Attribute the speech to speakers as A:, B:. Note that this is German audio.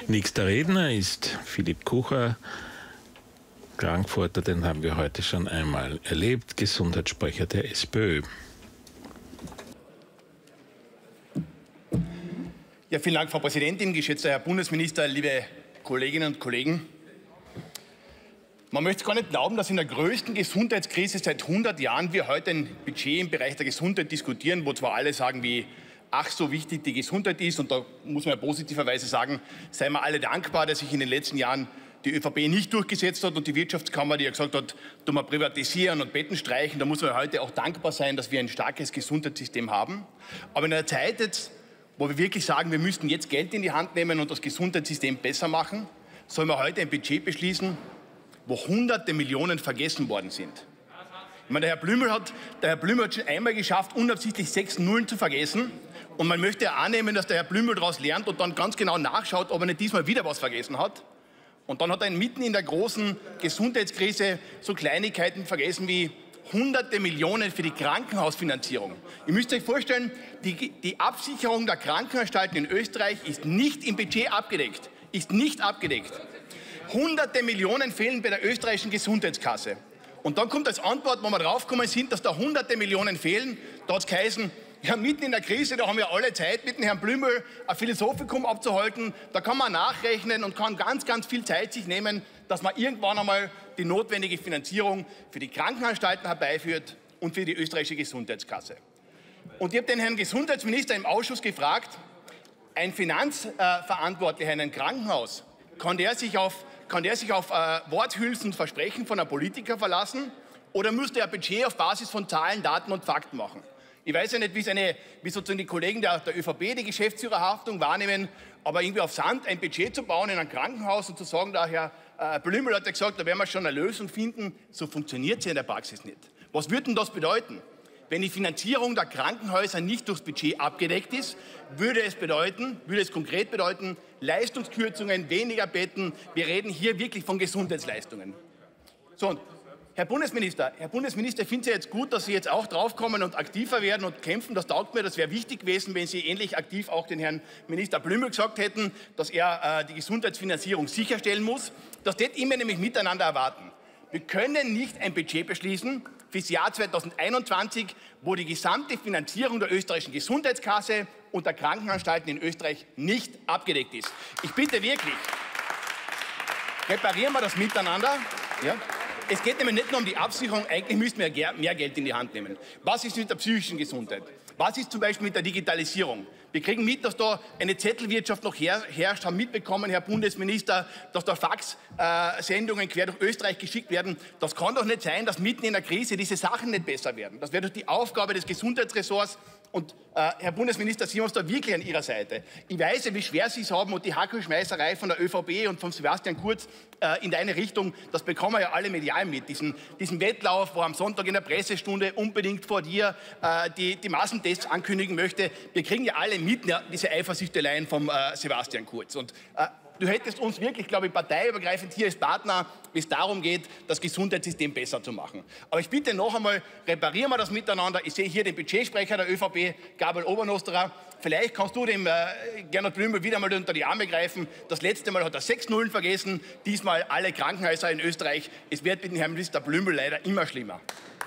A: Nächster Redner ist Philipp Kucher, Klagenfurter, den haben wir heute schon einmal erlebt, Gesundheitssprecher der SPÖ.
B: Ja, vielen Dank, Frau Präsidentin, geschätzter Herr Bundesminister, liebe Kolleginnen und Kollegen. Man möchte gar nicht glauben, dass in der größten Gesundheitskrise seit 100 Jahren wir heute ein Budget im Bereich der Gesundheit diskutieren, wo zwar alle sagen, wie ach so wichtig die Gesundheit ist, und da muss man ja positiverweise sagen, seien wir alle dankbar, dass sich in den letzten Jahren die ÖVP nicht durchgesetzt hat und die Wirtschaftskammer, die ja gesagt hat, tun wir privatisieren und Betten streichen, da muss man heute auch dankbar sein, dass wir ein starkes Gesundheitssystem haben. Aber in einer Zeit jetzt, wo wir wirklich sagen, wir müssten jetzt Geld in die Hand nehmen und das Gesundheitssystem besser machen, sollen wir heute ein Budget beschließen, wo Hunderte Millionen vergessen worden sind. Ich meine, der Herr Blümel hat schon einmal geschafft, unabsichtlich 6 Nullen zu vergessen. Und man möchte ja annehmen, dass der Herr Blümel daraus lernt und dann ganz genau nachschaut, ob er nicht diesmal wieder was vergessen hat. Und dann hat er mitten in der großen Gesundheitskrise so Kleinigkeiten vergessen wie Hunderte Millionen für die Krankenhausfinanzierung. Ihr müsst euch vorstellen, die Absicherung der Krankenanstalten in Österreich ist nicht im Budget abgedeckt. Ist nicht abgedeckt. Hunderte Millionen fehlen bei der österreichischen Gesundheitskasse. Und dann kommt als Antwort, wo wir draufgekommen sind, dass da Hunderte Millionen fehlen, da hat es geheißen, ja, mitten in der Krise, da haben wir alle Zeit, mit dem Herrn Blümel ein Philosophikum abzuhalten. Da kann man nachrechnen und kann ganz, ganz viel Zeit sich nehmen, dass man irgendwann einmal die notwendige Finanzierung für die Krankenanstalten herbeiführt und für die österreichische Gesundheitskasse. Und ich habe den Herrn Gesundheitsminister im Ausschuss gefragt, ein Finanzverantwortlicher in einem Krankenhaus, kann der sich auf Worthülsen und Versprechen von einem Politiker verlassen oder müsste er ein Budget auf Basis von Zahlen, Daten und Fakten machen? Ich weiß ja nicht, wie sozusagen die Kollegen der ÖVP die Geschäftsführerhaftung wahrnehmen, aber irgendwie auf Sand ein Budget zu bauen in einem Krankenhaus und zu sagen, der Herr Blümel hat ja gesagt, da werden wir schon eine Lösung finden, so funktioniert es ja in der Praxis nicht. Was würde denn das bedeuten? Wenn die Finanzierung der Krankenhäuser nicht durchs Budget abgedeckt ist, würde es konkret bedeuten, Leistungskürzungen, weniger Betten. Wir reden hier wirklich von Gesundheitsleistungen. So, und Herr Bundesminister, ich finde es ja jetzt gut, dass Sie jetzt auch draufkommen und aktiver werden und kämpfen. Das taugt mir. Das wäre wichtig gewesen, wenn Sie ähnlich aktiv auch den Herrn Minister Blümel gesagt hätten, dass er die Gesundheitsfinanzierung sicherstellen muss. Das wird immer nämlich miteinander erwarten. Wir können nicht ein Budget beschließen fürs Jahr 2021, wo die gesamte Finanzierung der österreichischen Gesundheitskasse und der Krankenanstalten in Österreich nicht abgedeckt ist. Ich bitte wirklich, reparieren wir das miteinander. Ja? Es geht nämlich nicht nur um die Absicherung, eigentlich müssten wir mehr Geld in die Hand nehmen. Was ist mit der psychischen Gesundheit? Was ist zum Beispiel mit der Digitalisierung? Wir kriegen mit, dass da eine Zettelwirtschaft noch herrscht, haben mitbekommen, Herr Bundesminister, dass da Faxsendungen quer durch Österreich geschickt werden. Das kann doch nicht sein, dass mitten in der Krise diese Sachen nicht besser werden. Das wäre doch die Aufgabe des Gesundheitsressorts. Und Herr Bundesminister, Sie haben uns da wirklich an Ihrer Seite. Ich weiß ja, wie schwer Sie es haben und die Hackelschmeißerei von der ÖVP und von Sebastian Kurz in deine Richtung, das bekommen wir ja alle medial mit. Diesen Wettlauf, wo am Sonntag in der Pressestunde unbedingt vor dir die Massentests ankündigen möchte. Wir kriegen ja alle mit, ja, diese Eifersüchteleien vom Sebastian Kurz. Und du hättest uns wirklich, glaube ich, parteiübergreifend hier als Partner, wenn es darum geht, das Gesundheitssystem besser zu machen. Aber ich bitte noch einmal, reparieren wir das miteinander. Ich sehe hier den Budgetsprecher der ÖVP, Gabriel Obernosterer. Vielleicht kannst du dem Gernot Blümel wieder mal unter die Arme greifen. Das letzte Mal hat er 6 Nullen vergessen, diesmal alle Krankenhäuser in Österreich. Es wird mit dem Herrn Minister Blümel leider immer schlimmer.